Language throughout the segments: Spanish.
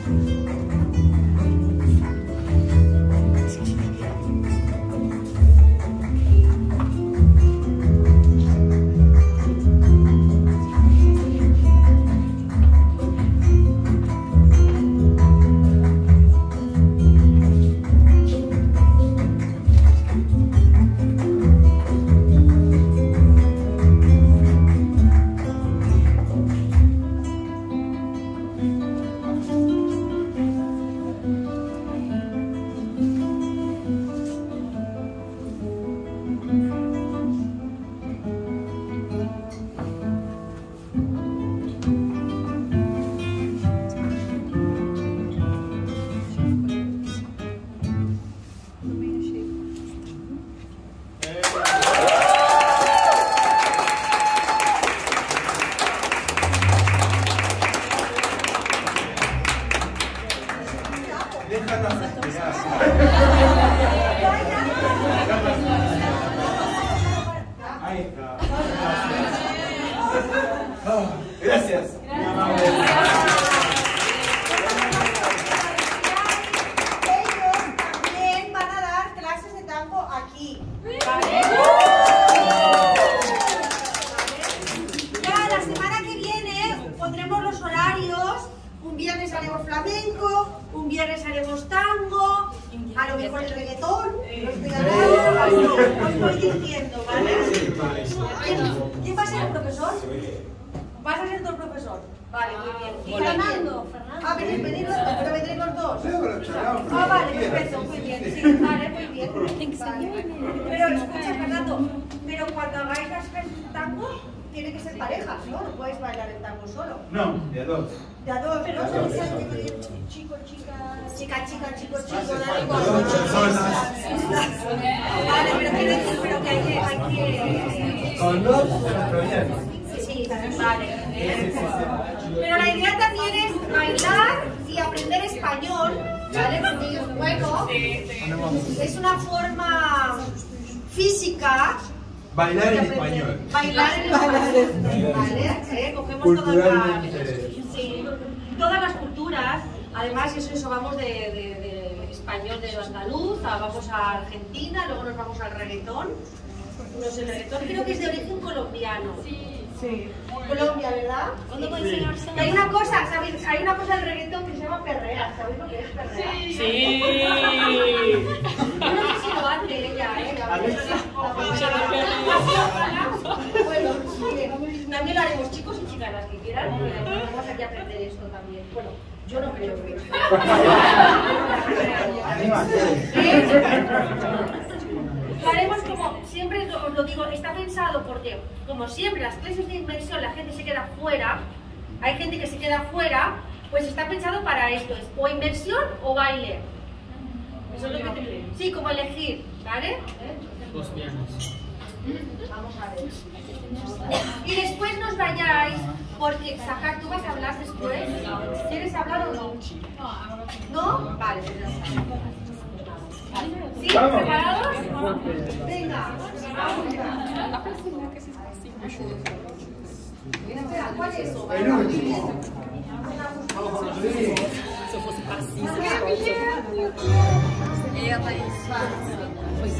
Gracias. Ellos también van a dar clases de tango aquí. ¿Vale? Ya la semana que viene pondremos los horarios. Un viernes haremos flamenco, un viernes haremos tango, a lo mejor el reggaetón. Lo estoy hablando, os voy diciendo, ¿vale? ¿Quién va a ser el profesor? ¿Vas a ser tu profesor? Vale, muy bien. ¿Y Fernando? Ah, venid los dos. Ah, vale, perfecto, muy bien. Sí, vale, muy bien. Vale. Pero escucha, Fernando, pero cuando hagáis las clases de tango, tiene que ser parejas, ¿no? No podéis bailar el tango solo. No, de a dos. De a dos, pero no sé si chico, chica, chico, da igual. Vale, pero quiero decir, pero que hay que... Con dos, pero bien. Sí, vale. Pero la idea también es bailar y aprender español, ¿vale? Porque es bueno, es una forma física. Bailar en español. Bailar en español, ¿vale? Cogemos todas las culturas, además eso vamos de español de andaluz, vamos a Argentina, luego nos vamos al reggaetón. No sé, el reggaetón creo que es de origen colombiano. Sí. Colombia, ¿verdad? ¿Cuándo puede enseñarse? Hay una cosa, ¿sabéis? Hay una cosa del reggaetón que se llama perrea. ¿Sabéis lo que es perrea? Sí. Yo no sé si lo hace ella, Bueno, también lo haremos, chicos y chicas, las que quieran, porque vamos aquí a aprender esto también. Bueno, yo no creo que... Lo haremos como siempre os lo digo, está pensado porque, como siempre, las clases de inmersión la gente se queda fuera, hay gente que se queda fuera, pues está pensado para esto, es o inmersión o baile. Eso es lo que te... Sí, como elegir, ¿vale? Dos pianos. Vamos a ver. Y después nos vayáis, porque Sahar, ¿tú vas a hablar después? ¿Quieres hablar o no? ¿No? Vale, pues ya está. ¿Sí? ¿Preparados? Venga. Espera, ¿cuál es eso? El último. Se eu fosse passista, ela foi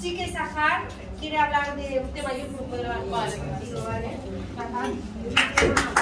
Sí que Sahar quiere hablar de un tema, yo puedo hablar contigo, ¿vale? Sahar.